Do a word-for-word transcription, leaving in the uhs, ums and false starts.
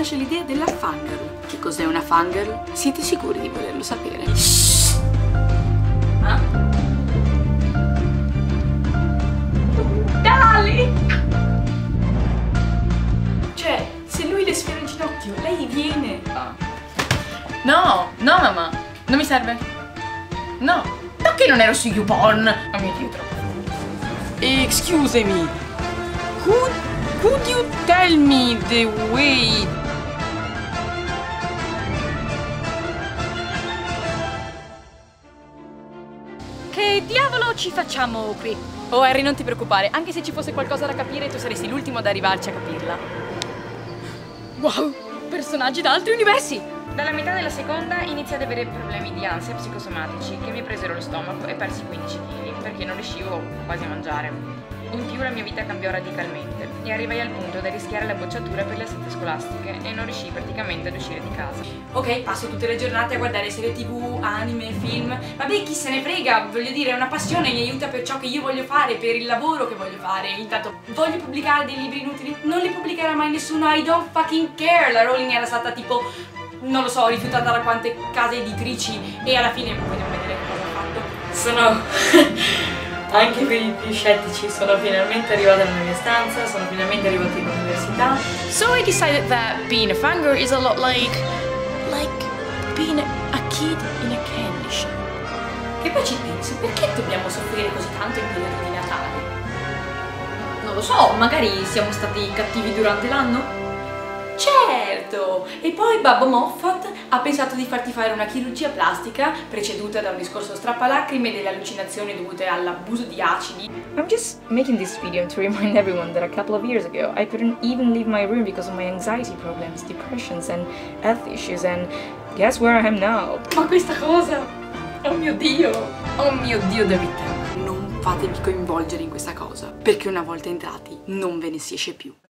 nasce l'idea della fangirl. Che cos'è una fangirl? Siete sicuri di volerlo sapere? Shhh. Ah? Dale! Cioè, se lui le sfiora in ginocchio, lei viene. Ah. No, no mamma, non mi serve. No, perché non ero su YouPorn? Oh mio Dio, troppo. Excuse me. Could, could you tell me the way? Che diavolo ci facciamo qui? Oh Harry, non ti preoccupare, anche se ci fosse qualcosa da capire tu saresti l'ultimo ad arrivarci a capirla. Wow, personaggi da altri universi! Dalla metà della seconda iniziai ad avere problemi di ansia psicosomatici che mi presero lo stomaco e persi quindici chili perché non riuscivo quasi a mangiare. In più la mia vita cambiò radicalmente e arrivai al punto da rischiare la bocciatura per le assette scolastiche e non riuscii praticamente ad uscire di casa. Ok, passo tutte le giornate a guardare serie tv, anime, film. Vabbè, chi se ne frega, voglio dire, è una passione, mi aiuta per ciò che io voglio fare, per il lavoro che voglio fare. Intanto voglio pubblicare dei libri inutili, non li pubblicherà mai nessuno, I don't fucking care. La Rowling era stata tipo, non lo so, rifiutata da quante case editrici e alla fine vogliamo vedere che cosa ha fatto. Sono anche per i più scettici, sono finalmente arrivata nella mia stanza, sono finalmente arrivata in università. So I decided that being a fangirl is a lot like... like being a kid in a candy shop. Che poi ci pensi, perché dobbiamo soffrire così tanto in periodo di Natale? Non lo so, magari siamo stati cattivi durante l'anno? Certo! E poi Babbo Moffat ha pensato di farti fare una chirurgia plastica preceduta da un discorso strappalacrime delle allucinazioni dovute all'abuso di acidi. I'm just making this video to remind everyone that a couple of years ago I couldn't even leave my room because of my anxiety problems, depressions and health issues, and guess where I am now? Ma questa cosa! Oh mio Dio! Oh mio Dio, David! Non fatevi coinvolgere in questa cosa, perché una volta entrati non ve ne si esce più.